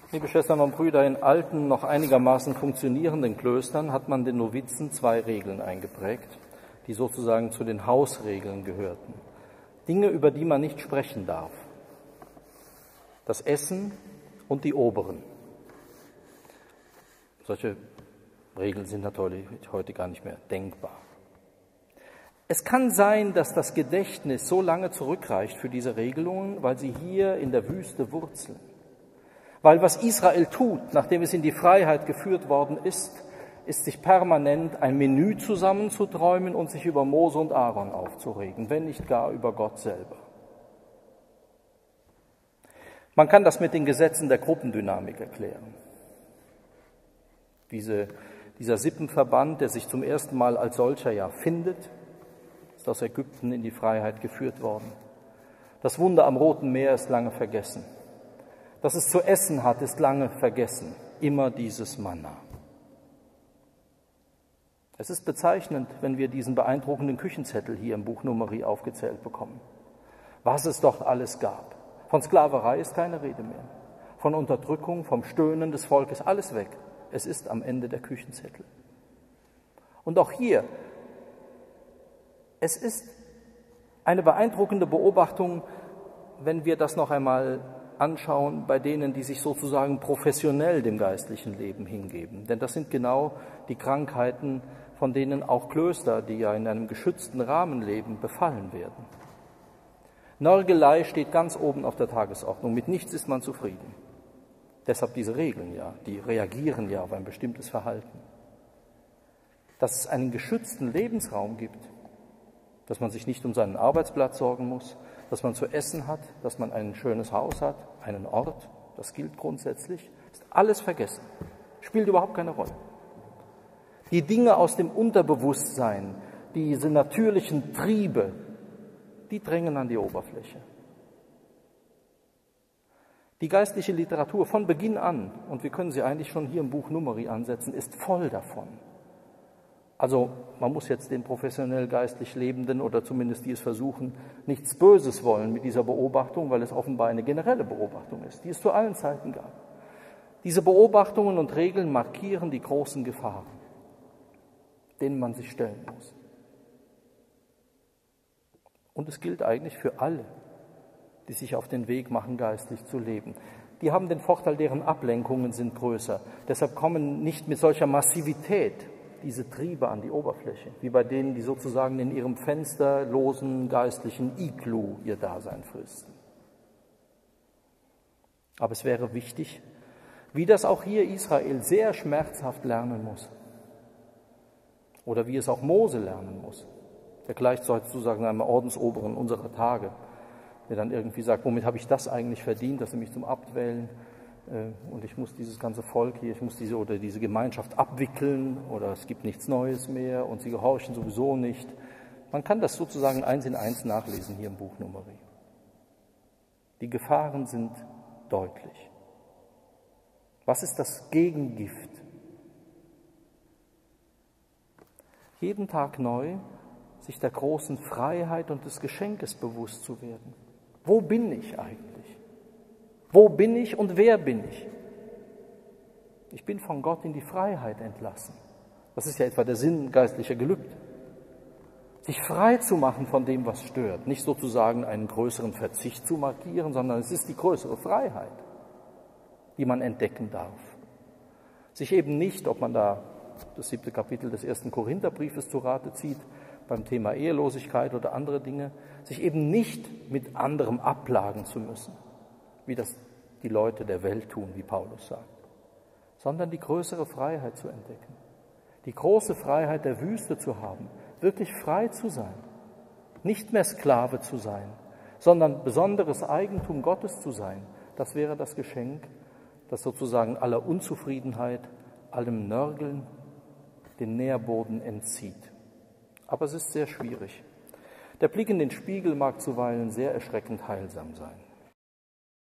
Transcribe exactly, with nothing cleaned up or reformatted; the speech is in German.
Liebe Schwestern und Brüder, in alten, noch einigermaßen funktionierenden Klöstern hat man den Novizen zwei Regeln eingeprägt, die sozusagen zu den Hausregeln gehörten. Dinge, über die man nicht sprechen darf. Das Essen und die Oberen. Solche Regeln sind natürlich heute gar nicht mehr denkbar. Es kann sein, dass das Gedächtnis so lange zurückreicht für diese Regelungen, weil sie hier in der Wüste wurzeln. Weil was Israel tut, nachdem es in die Freiheit geführt worden ist, ist sich permanent ein Menü zusammenzuträumen und sich über Mose und Aaron aufzuregen, wenn nicht gar über Gott selber. Man kann das mit den Gesetzen der Gruppendynamik erklären. Diese, dieser Sippenverband, der sich zum ersten Mal als solcher ja findet, ist aus Ägypten in die Freiheit geführt worden. Das Wunder am Roten Meer ist lange vergessen. Dass es zu essen hat, ist lange vergessen. Immer dieses Manna. Es ist bezeichnend, wenn wir diesen beeindruckenden Küchenzettel hier im Buch Numeri aufgezählt bekommen. Was es doch alles gab. Von Sklaverei ist keine Rede mehr. Von Unterdrückung, vom Stöhnen des Volkes, alles weg. Es ist am Ende der Küchenzettel. Und auch hier, es ist eine beeindruckende Beobachtung, wenn wir das noch einmal anschauen bei denen, die sich sozusagen professionell dem geistlichen Leben hingeben. Denn das sind genau die Krankheiten, von denen auch Klöster, die ja in einem geschützten Rahmen leben, befallen werden. Nörgelei steht ganz oben auf der Tagesordnung. Mit nichts ist man zufrieden. Deshalb diese Regeln ja, die reagieren ja auf ein bestimmtes Verhalten. Dass es einen geschützten Lebensraum gibt, dass man sich nicht um seinen Arbeitsplatz sorgen muss, dass man zu essen hat, dass man ein schönes Haus hat, einen Ort, das gilt grundsätzlich, ist alles vergessen, spielt überhaupt keine Rolle. Die Dinge aus dem Unterbewusstsein, diese natürlichen Triebe, die drängen an die Oberfläche. Die geistliche Literatur von Beginn an, und wir können sie eigentlich schon hier im Buch Numeri ansetzen, ist voll davon. Also man muss jetzt den professionell geistlich Lebenden oder zumindest die es versuchen, nichts Böses wollen mit dieser Beobachtung, weil es offenbar eine generelle Beobachtung ist, die es zu allen Zeiten gab. Diese Beobachtungen und Regeln markieren die großen Gefahren, denen man sich stellen muss. Und es gilt eigentlich für alle, die sich auf den Weg machen, geistlich zu leben. Die haben den Vorteil, deren Ablenkungen sind größer. Deshalb kommen nicht mit solcher Massivität diese Triebe an die Oberfläche, wie bei denen, die sozusagen in ihrem fensterlosen geistlichen Iglu ihr Dasein fristen. Aber es wäre wichtig, wie das auch hier Israel sehr schmerzhaft lernen muss. Oder wie es auch Mose lernen muss, der gleich sozusagen einem Ordensoberen unserer Tage, der dann irgendwie sagt, womit habe ich das eigentlich verdient, dass sie mich zum Abt wählen? Und ich muss dieses ganze Volk hier, ich muss diese oder diese Gemeinschaft abwickeln oder es gibt nichts Neues mehr und sie gehorchen sowieso nicht. Man kann das sozusagen eins in eins nachlesen hier im Buch Numeri. Die Gefahren sind deutlich. Was ist das Gegengift? Jeden Tag neu sich der großen Freiheit und des Geschenkes bewusst zu werden. Wo bin ich eigentlich? Wo bin ich und wer bin ich? Ich bin von Gott in die Freiheit entlassen. Das ist ja etwa der Sinn geistlicher Gelübde. Sich frei zu machen von dem, was stört. Nicht sozusagen einen größeren Verzicht zu markieren, sondern es ist die größere Freiheit, die man entdecken darf. Sich eben nicht, ob man da das siebte Kapitel des ersten Korintherbriefes zu Rate zieht, beim Thema Ehelosigkeit oder andere Dinge, sich eben nicht mit anderem abplagen zu müssen, wie das die Leute der Welt tun, wie Paulus sagt, sondern die größere Freiheit zu entdecken, die große Freiheit der Wüste zu haben, wirklich frei zu sein, nicht mehr Sklave zu sein, sondern besonderes Eigentum Gottes zu sein. Das wäre das Geschenk, das sozusagen aller Unzufriedenheit, allem Nörgeln den Nährboden entzieht. Aber es ist sehr schwierig. Der Blick in den Spiegel mag zuweilen sehr erschreckend heilsam sein.